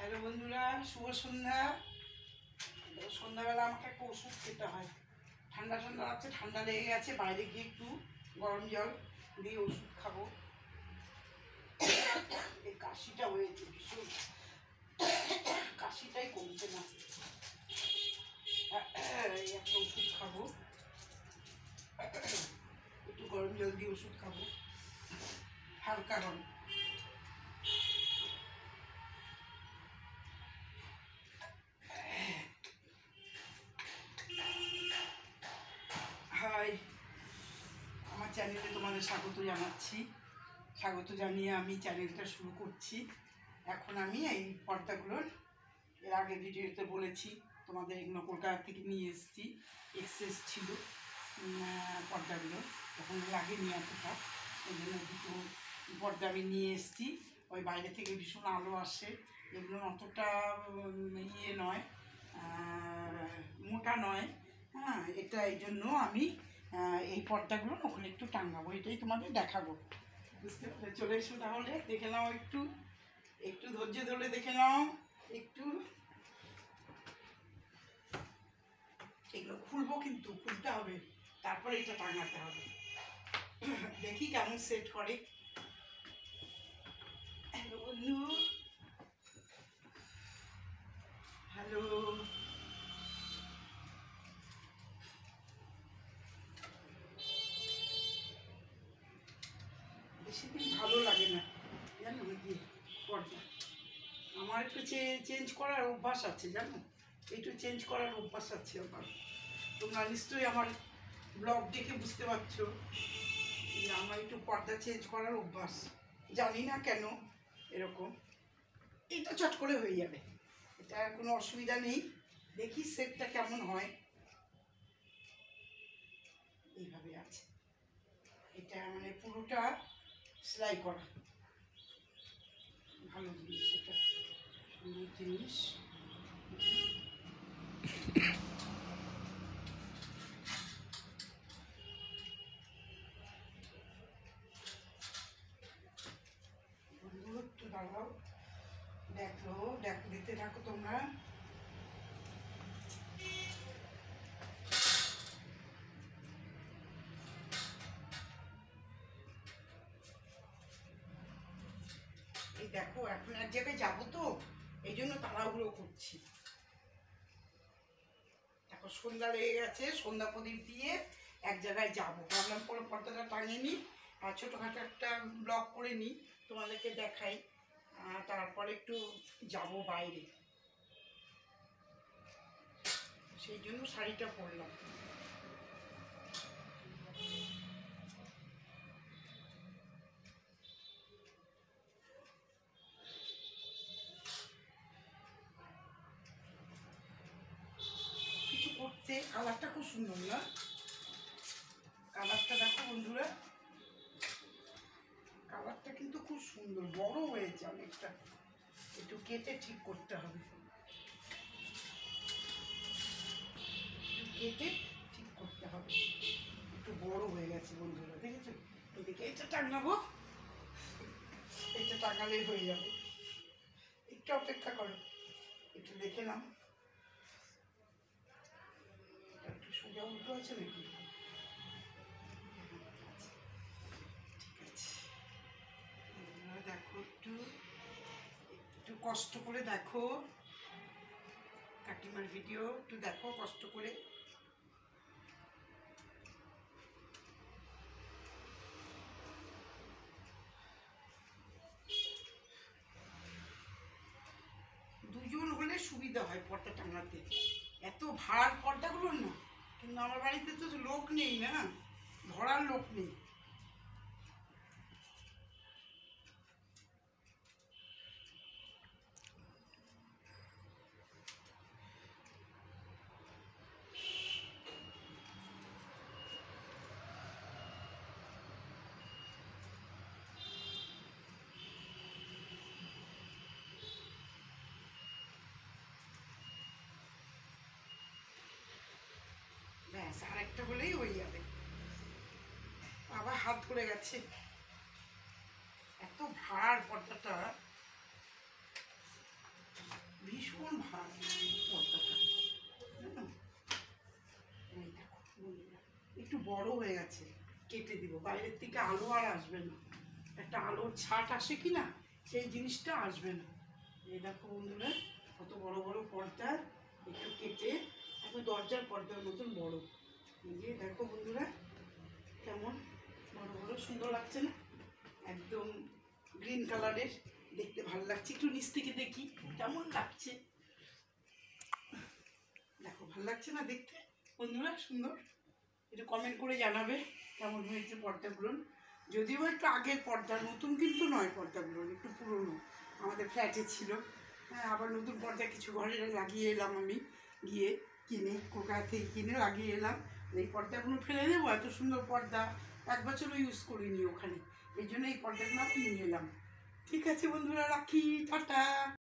Hello বন্ধুরা, শুভ সন্ধ্যা। সন্ধ্যাবেলা আমাকে একটা ওষুধ খেতে হয়। ঠান্ডা ঠান্ডা লাগছে, ঠান্ডা লেগে গেছে। বাইরে গিয়ে একটু গরম জল দিয়ে ওষুধ খাবো। এই কাশিটা হয়েছে ভীষণ, কাশিটাই কমছে না। এই একটা ওষুধ খাবো, একটু গরম জল দিয়ে ওষুধ খাবো, হালকা গরম। হাই, আমার চ্যানেলে তোমাদের স্বাগত জানাচ্ছি। স্বাগত জানিয়ে আমি চ্যানেলটা শুরু করছি। এখন আমি এই পর্দাগুলোর, এর আগে ভিডিওতে বলেছি তোমাদের, এগুলো কলকাতা থেকে নিয়ে এসেছি। এক্সেস ছিল পর্দাগুলো, তখন লাগেনি এতটা, ওই জন্য দুটো পর্দা আমি নিয়ে এসেছি। ওই বাইরে থেকে ভীষণ আলো আসে, এগুলো অতটা ইয়ে নয়, মোটা নয়। হ্যাঁ, এটা এই জন্য আমি এই পর্দাগুলো ওখানে একটু টাঙাবো, এটাই তোমাদের দেখাবো। বুঝতে পারলে? চলে এসো তাহলে, দেখে নাও, একটু একটু ধৈর্য ধরে দেখে নাও। একটু এগুলো খুলবো, কিন্তু খুলতে হবে, তারপরে এটা টাঙাতে হবে। দেখি কেমন সেট করে। হ্যালো বন্ধু, হ্যালো। বেশি দিন ভালো লাগে না জানো নাকি পর্দা। আমার একটু চেঞ্জ করার অভ্যাস আছে জানো, একটু চেঞ্জ করার অভ্যাস আছে আমার। তোমরা নিশ্চয়ই আমার ব্লগ দেখে বুঝতে পারছো যে আমার একটু পর্দা চেঞ্জ করার অভ্যাস। জানি না কেন এরকম। এটা চট করে হয়ে যাবে, এটা কোনো অসুবিধা নেই। দেখি সেটটা কেমন হয়। এইভাবে আছে, এটা মানে পুরোটা সেলাই করা। ভালো জিনিস, এটা সুন্দর জিনিস। একটু দাঁড়াও, দেখতে থাকো তোমরা। এই দেখো, এখন এক জায়গায় যাবো তো, এই জন্য তাড়াহুড়ো করছি। এখন সন্ধ্যা লেগে গেছে, সন্ধ্যা প্রদীপ দিয়ে এক জায়গায় যাবো। ভাবলাম পরে পর্দাটা টাঙিয়ে নিই আর ছোটোখাটো একটা ব্লগ করে নিই, তোমাদেরকে দেখাই। তারপরে একটু যাব বাইরে, সেই জন্য শাড়িটা পরলাম। কিছু করতে, কালারটা খুব সুন্দর না? কালারটা দেখো বন্ধুরা, কালারটা কিন্তু খুব সুন্দর, বড় হয়েছে অনেকটা। একটু কেটে ঠিক করতে হবে, কেটে ঠিক করতে হবে। একটু বড় হয়ে গেছে বন্ধুরা, দেখেছো? এদিকে এটা টাঙাবো, এটা টাঙালেই হয়ে যাবে। একটু অপেক্ষা করো, একটু দেখে নাও। একটু সোজা উল্টো আছে নাকি? ঠিক আছে, দেখো, একটু একটু কষ্ট করে দেখো। কাকিমার ভিডিও একটু দেখো কষ্ট করে। দুজন হলে সুবিধা হয় পর্দা টাঙাতে, এত ভার পর্দাগুলো না। কিন্তু আমার বাড়িতে তো লোক নেই না, ধরার লোক নেই। ব্যাস, আরেকটা হলেই হয়ে যাবে। আবার হাত ধরে গেছে, এত ভার পর্দাটা। পর্দাটা, জানো? এই দেখো বন্ধুরা, একটু বড় হয়ে গেছে, কেটে দিব, বাইরের থেকে আলো আর আসবে না, একটা আলোর ছাট আসে কি না, সেই জিনিসটা আসবে না। এই দেখো বন্ধুরা, কত বড় বড় পর্দা, একটু কেটে এখন দরজার পর্দার মতন বড়। এই যে দেখো বন্ধুরা, কেমন বড় বড় সুন্দর লাগছে না, একদম গ্রিন কালারের, দেখতে ভালো লাগছে। একটু নিচ থেকে দেখি কেমন লাগছে, দেখো ভালো লাগছে না দেখতে বন্ধুরা, সুন্দর। একটু কমেন্ট করে জানাবে কেমন হয়েছে পর্দাগুলো। যদিও একটু আগের পর্দা, নতুন কিন্তু নয়, পর্দাগুলো একটু পুরনো, আমাদের ফ্ল্যাটে ছিল। হ্যাঁ, আবার নতুন পর্দা কিছু ঘরে লাগিয়ে এলাম আমি, গিয়ে কিনে, কলকাতা থেকে কিনে লাগিয়ে এলাম। এই পর্দাগুলো ফেলে দেবো, এত সুন্দর পর্দা, 1 বছরও ইউজ করিনি ওখানে, এই জন্য এই পর্দাগুলো আমি নিয়ে এলাম। ঠিক আছে বন্ধুরা, রাখি, টাটা।